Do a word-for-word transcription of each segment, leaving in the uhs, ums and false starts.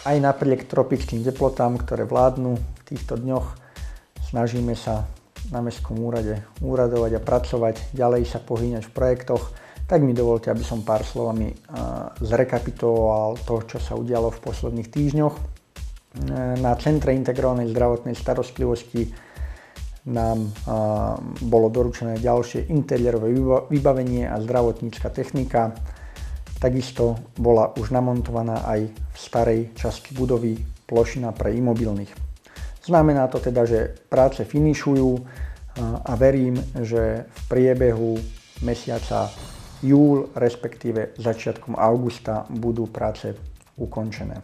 aj napriek tropickým teplotám, ktoré vládnu v týchto dňoch, snažíme sa na Mestskom úrade úradovať a pracovať, ďalej sa pohýňať v projektoch. Tak mi dovolte, aby som pár slovami zrekapituloval to, čo sa udialo v posledných týždňoch. Na Centre integrovanej zdravotnej starostlivosti nám bolo doručené ďalšie interiérové vybavenie a zdravotnícka technika. Takisto bola už namontovaná aj v starej časti budovy plošina pre imobilných. Znamená to teda, že práce finišujú a verím, že v priebehu mesiaca júl, respektíve začiatkom augusta budú práce ukončené.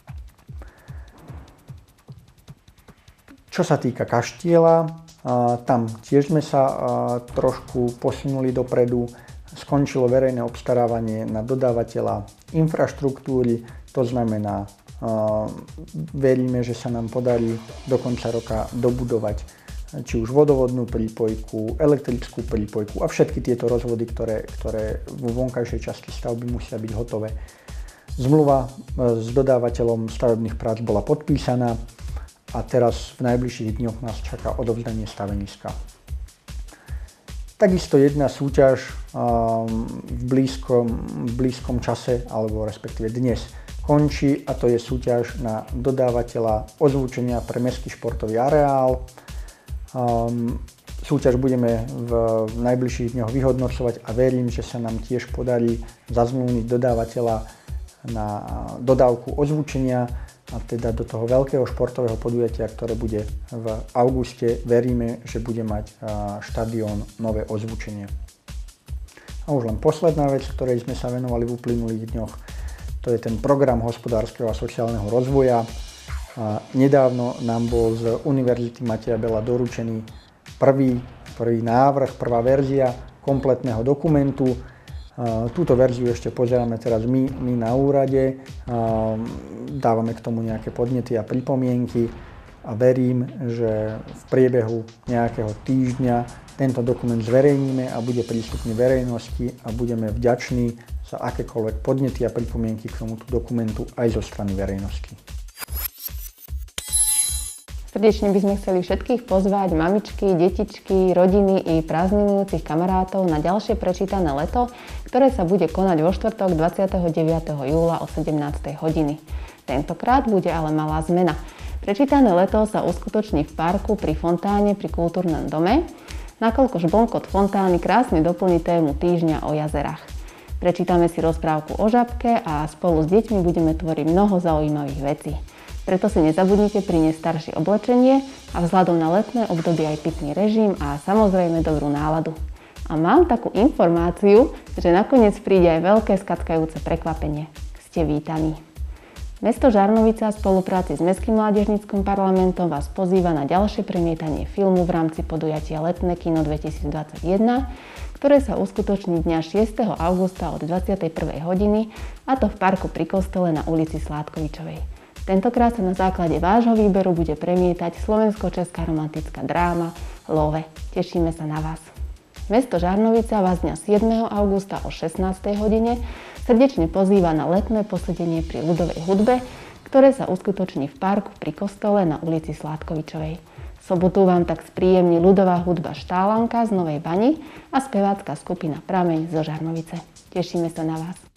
Čo sa týka kaštieľa, tam tiež sme sa trošku posunuli dopredu. Skončilo verejné obstarávanie na dodávateľa infraštruktúry, to znamená, veríme, že sa nám podarí do konca roka dobudovať či už vodovodnú prípojku, elektrickú prípojku a všetky tieto rozvody, ktoré, ktoré vo vonkajšej časti stavby musia byť hotové. Zmluva s dodávateľom stavebných prác bola podpísaná a teraz v najbližších dňoch nás čaká odovzdanie staveniska. Takisto jedna súťaž v blízkom, v blízkom čase, alebo respektíve dnes, končí a to je súťaž na dodávateľa ozvučenia pre mestský športový areál. Um, súťaž budeme v najbližších dňoch vyhodnocovať a verím, že sa nám tiež podarí zazmluvniť dodávateľa na dodávku ozvučenia a teda do toho veľkého športového podujatia, ktoré bude v auguste, veríme, že bude mať štadión nové ozvučenie. A už len posledná vec, ktorej sme sa venovali v uplynulých dňoch, to je ten program hospodárskeho a sociálneho rozvoja. A nedávno nám bol z Univerzity Mateja Bela doručený prvý, prvý návrh, prvá verzia kompletného dokumentu. Túto verziu ešte pozeráme teraz my, my na úrade, dávame k tomu nejaké podnety a pripomienky a verím, že v priebehu nejakého týždňa tento dokument zverejníme a bude prístupný verejnosti a budeme vďační za akékoľvek podnety a pripomienky k tomuto dokumentu aj zo strany verejnosti. Srdečne by sme chceli všetkých pozvať, mamičky, detičky, rodiny i prázdninujúcich kamarátov na ďalšie prečítané leto, ktoré sa bude konať vo štvrtok dvadsiateho deviateho júla o sedemnástej hodiny. Tentokrát bude ale malá zmena. Prečítané leto sa uskutoční v parku pri fontáne pri Kultúrnom dome, nakoľko žblnkot fontány krásne doplní tému týždňa o jazerách. Prečítame si rozprávku o žabke a spolu s deťmi budeme tvoriť mnoho zaujímavých vecí. Preto si nezabudnite priniesť staršie oblečenie a vzhľadom na letné obdobie aj pitný režim a samozrejme dobrú náladu. A mám takú informáciu, že nakoniec príde aj veľké skatkajúce prekvapenie. Ste vítaní. Mesto Žarnovica v spolupráci s Mestským mládežníckym parlamentom vás pozýva na ďalšie premietanie filmu v rámci podujatia Letné kino dvetisícdvadsaťjeden, ktoré sa uskutoční dňa šiesteho augusta od dvadsiatej prvej hodiny, a to v parku pri kostole na ulici Sládkovičovej. Tentokrát sa na základe vášho výberu bude premietať slovensko-česká romantická dráma Love. Tešíme sa na vás. Mesto Žarnovica vás dňa siedmeho augusta o šestnástej hodine srdečne pozýva na letné posedenie pri ľudovej hudbe, ktoré sa uskutoční v parku pri kostole na ulici Sládkovičovej. V sobotu vám tak spríjemní ľudová hudba Štálanka z Novej Bani a spevácka skupina Prameň zo Žarnovice. Tešíme sa na vás.